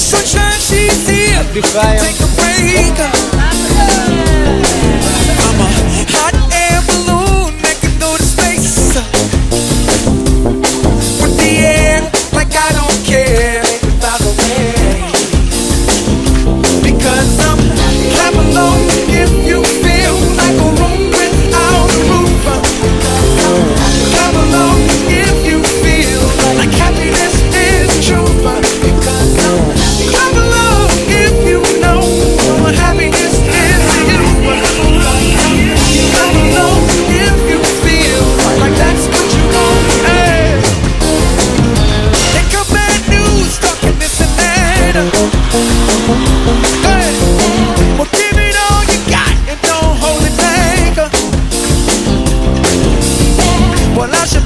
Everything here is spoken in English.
Sunshine, she's here. Take a break. I'm a hot air balloon that can go to space. With the air, like I don't care about the way. Because I'm clap along if you feel like a room without a roof. Clap along if you feel like happiness is true. Because I'm clap along if you know happiness is you. Clap along if you feel like that's what you want. Hey. Think of bad news, talking this and that. Hey. Well, give it all you got and don't hold it back. Well, I should